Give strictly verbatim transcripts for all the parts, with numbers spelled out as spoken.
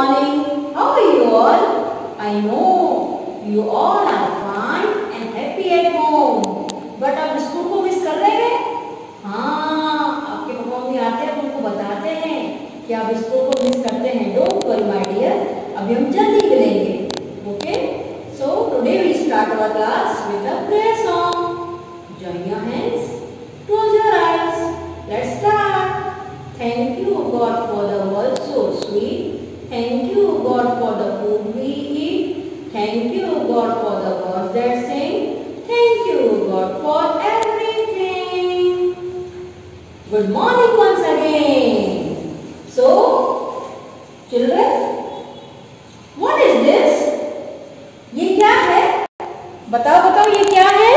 morning. How are you all? I know you all are fine and happy at home. But आप school को miss कर रहे हैं? हाँ, आपके पापा भी आते हैं, उनको बताते हैं कि आप स्कूल को मिस करते हैं. Don't worry my dear. अभी हम जल्दी मिलेंगे. Okay? So today we start our class with a prayer song. Join your hands. Close your eyes. Let's start. Thank you God for the world so sweet. Thank you God for the food we eat. Thank you God for the birds that sing. Thank you God for everything. Good morning once again. So, children, what is this? ये क्या है? बताओ बताओ ये क्या है?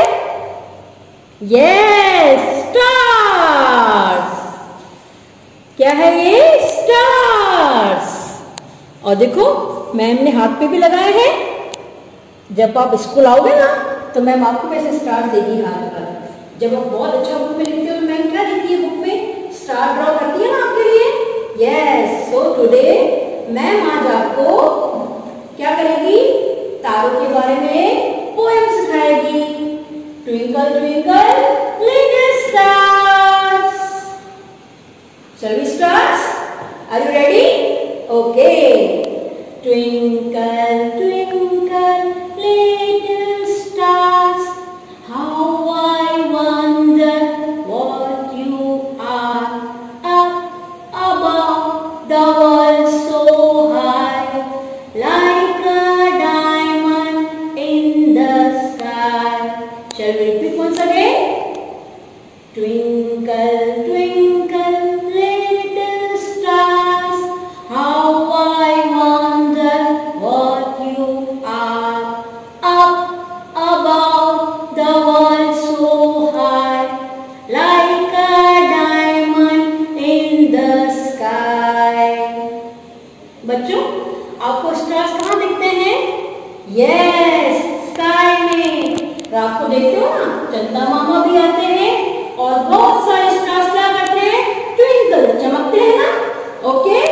Yes, stars. क्या है ये? स्टार्स. और देखो मैम ने हाथ पे भी लगाए हैं. जब आप स्कूल आओगे ना तो मैम आपको वैसे स्टार देगी हाथ पर. जब आप बहुत अच्छा बुक में लिखते हो मैम क्या लिखती है बुक में? स्टार ड्रॉ करती है ना आपके लिए. यस. सो टुडे मैम आज आपको क्या करेगी? तारों के बारे में पोएम सिखाएगी. Twinkle twinkle little stars. Shall we start? Are you ready? Okay. Twinkle, twinkle, little stars, how I wonder what you are. Up above the world so high, like a diamond in the sky. Shall we repeat once again? Twinkle, twinkle, little stars, how I wonder what you are. Up above the world so high, like a diamond in the sky. बच्चों, आपको stars कहाँ दिखते हैं? Yes, sky में. रात को देखते हो ना, चंदा मामा भी आते हैं और बहुत सारे स्टार्स क्या करते हैं? ट्विंकल, चमकते हैं ना. Okay.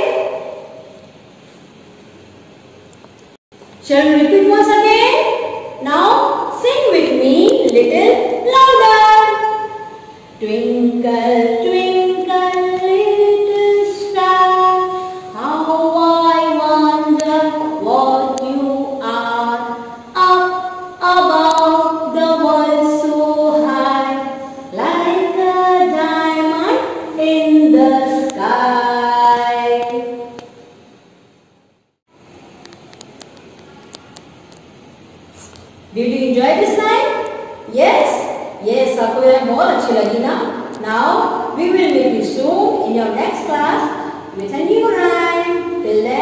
Shall we repeat once again? Now sing with me little louder. Twinkle twinkle little star, how I wonder what you are. Up above the world so high, like a diamond in the sky. Did you enjoy this line? Yes? Yes, आपको ये बहुत अच्छी लगी ना? Now we will meet you soon in your next class with a new rhyme. Till then.